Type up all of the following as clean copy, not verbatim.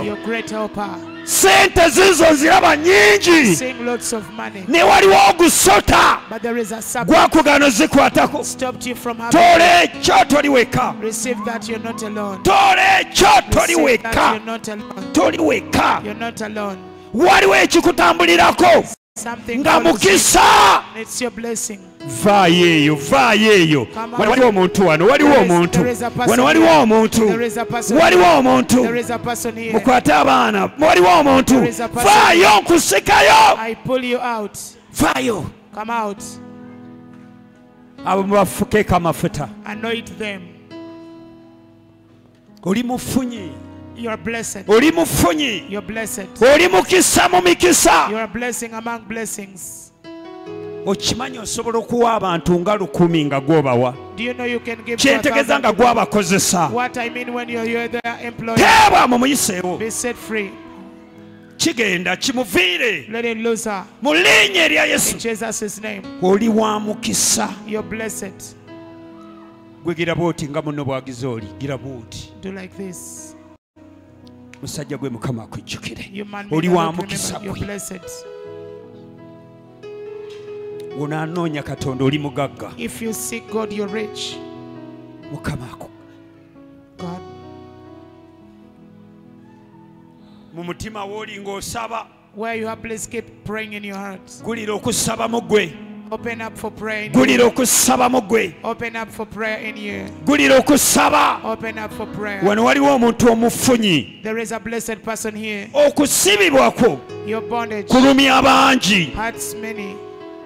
Your great helper. Sente zizo nziraba nyingi. Seeing lots of money. Ne waliwo ogusota. But there is a substance. Gwakugano zikwatako. Stopped you from having. Tola ekyo toli weka. Receive that you're not alone. Tola ekyo toli Receive that weka. you're not alone. Toli weka. You're not alone. Waliwo ekikutambulirako. Something Nga mukisa. It's your blessing. Vaayo eyo, vaayo eyo. Wano waliwo omuntu wano, waliwo omuntu. Wano waliwo omuntu. Waliwo omuntu. Mukwate abaana, waliwo omuntu. Vaayo nkusikayo. I pull you out. Vaayo. Come out. Abo mubafukeeko amafuta. Anoint them. Oli mufunyi. You are blessed. Oli mufunyi. You are blessed. Oli mukisa mu mikisa. You are a blessing among blessings. Okimanyi osobola okuwa abantu nga 10 nga gwobawa. Do you know you can give kyentegeeza nga gwabakozesa. What I mean when you're their employee. Teebwa mumuyiseewo. Be set free. Kigenda kimuviire. Let it lose her. Mu linnya erya Yesu. In Jesus' name. Oli wa mukisa. You're blessed. Gwe gira bwoti nga munno bwagize oli. Gira bwoti. Do like this. Musajja gwe Mukama akujjukire. You man Oli wa mukisa gwe. You're blessed. Unanoonya Katonda oli mugagga. If you seek God, you're rich. Mukama ako. God. Mu mutima w'oli ng'osaba. Where you are, please keep praying in your heart. Gulira okusaba mu gwe. Open up for prayer in Gulira okusaba mu gwe. Open up for prayer in you. Gulira okusaba. Open up for prayer. Wano waliwo omuntu omufunyi. There is a blessed person here. Okusibibwa kwo. Your bondage. Kulumya bangi. Hurts many.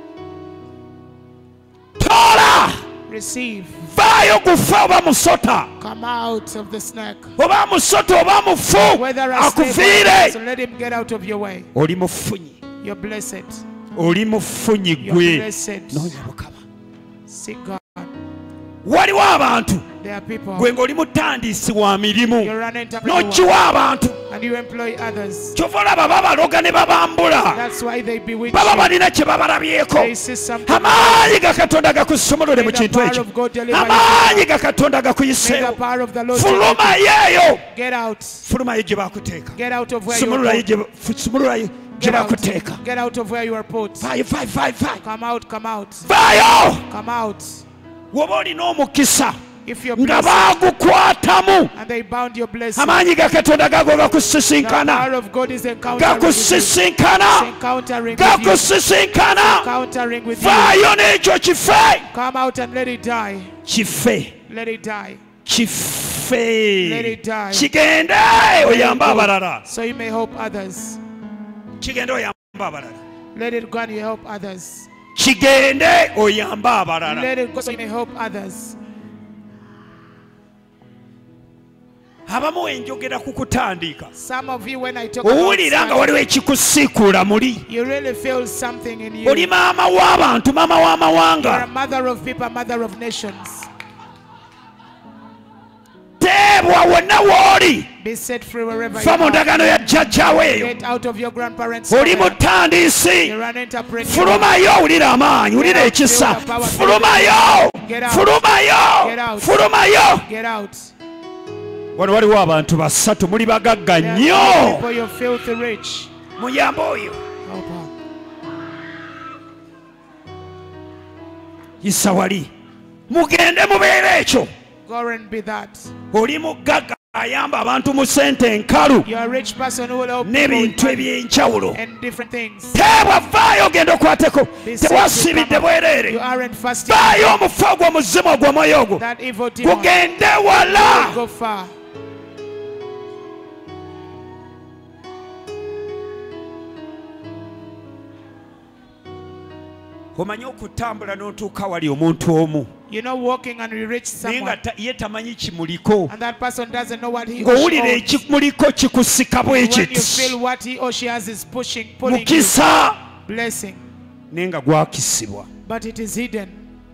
Tola. Receive. Vaayo gufa oba musota. Come out of the snake. Oba musota oba mufu. Whether a akufiire. So let him get out of your way. Oli mufunyi. You're blessed. Oli mufunyi gwe. You're blessed. Noonya Mukama. Seek God. Waliwo abantu. There are people. Gwe ng'oli mutandiisi wa mirimu. You're an entrepreneur. N'okiwa abantu. And you employ others. Kyova olaba babaloga ne babambula. That's why they bewitch baba you. balina kye babalabyeko. They see something. Amaanyi ga Katonda gakusumulule mu kintu ekyo. Amaanyi ga Katonda gakuyiseewo. Fulumayo eyo. Get out. Fulumayo gye bakuteeka. Get out of where you are put. Sumululayo gye bakuteeka. Get out of where you are put. Vaayo. Come out, come out. Vaayo. Come out. Woba olina omukisa. If you're nga blessed, bagukwatamu. and they bound your blessing. Amaanyi ga Katonda gago gakusisinkana. The power of God is encountering with you. Gakusisinkana. Gakusisinkana. Encountering with you. Vaayo n'ekyo kife. Come out and let it die. Kife. Let it die. Kife. Let it die. Kigende oyamba abalala. So you may help others. Kigende oyamba abalala. Let it go and you help others. Kigende oyamba abalala. Let it go so you may help others. Abamu enjogera kukutandika. Some of you, when I talk about owulira nga waliwo ekikusiikuula muli. you really feel something in you. Oli maama w'abantu, maama You are a w'amawanga. mother of people, a mother of nations. Teebwa wonna w'oli. Be set free wherever you Fa mu are. ndagaano ya jjajjaawo eyo. Get out of your grandparents' Oli family. mutandiisi. You're an entrepreneur. Fulumayo owulira amaanyi, wulira ekisa. Fulumayo. Fulumayo. Fulumayo. Get out. Wano waliwo abantu basatu muli bagagga There are nnyo. people you're filthy rich. Muyambe oyo. Help her. Yisa wali. Mugende mubeere ekyo. Go and be that. Oli mugagga ayamba abantu mu ssente enkalu. You're a rich person who will help people N'ebintu eby'enjawulo. and different things. Teebwa vaayo ogenda okwateko. Tewasibidde bwereere. You aren't fasting. Vaayo omufu ogwo omuzimu ogwo omwoyo ogwo. That evil demon. Gugende wala. Go far. Omanyi okutambula n'otuuka wali omuntu omu. You know, walking and you reach Naye someone, nga ye tamanyi kimuliko. and that person doesn't know what he or she Ng'owulira owns. ekimuliko kikusika bwe When you kiti. feel what he or she has is pulling you. Mukisa. Blessing. Naye nga gwakisibwa. But it is hidden.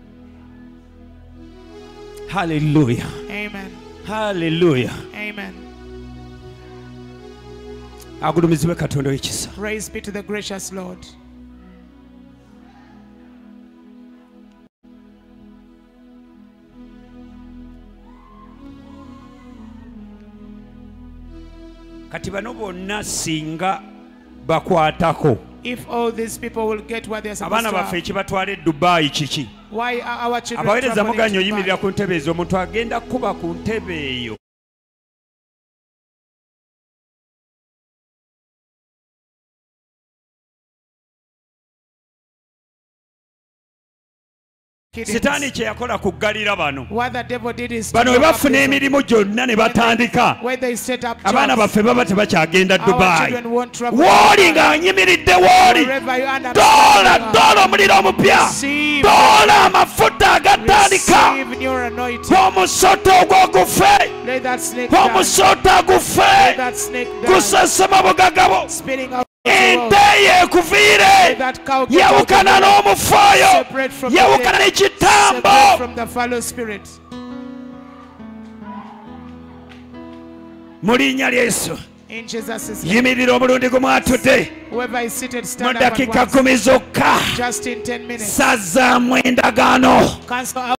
Hallelujah. Amen. Hallelujah. Amen. Agulumizibwe Katonda w'ekisa. Praise be to the gracious Lord. kati bano bonna singa bakwatako If all these people will get what they're supposed abaana to baffe have, ekibatwala e Dubai kiki why are our children abaweereza traveling muganya to oyimirira Dubai? ku ntebe ezo omuntu agenda kuba ku ntebe eyo sitaani kye yakola kuggalira bano What the devil did is to bano bwe lock up bafuna this- emirimu gyonna ne batandika when they set up abaana jobs, baffe baba tebakyagenda our Dubai children won't travel wooli to nga Dubai. anyimiridde wooli Wherever you are, doola omuliro omupya receive, doola amafuta agatandika receive your anointing. omusota ogwo gufe Let that snake die. omusota Let gufe that snake die. gusesema bugagabo Spitting out ente the world. yekuviire Let that cow get out of the yawukana world. n'omufaayo Separate from the yawukana dead. n'ekitambo Separate from the fallow spirit. mu linnya lya Yesu In Jesus' name. yimirira omulundi gumu atudde Whoever is seated, mu stand up at dakika once. 10 zokka Just in 10 minutes. sazzaamu endagaano Cancel out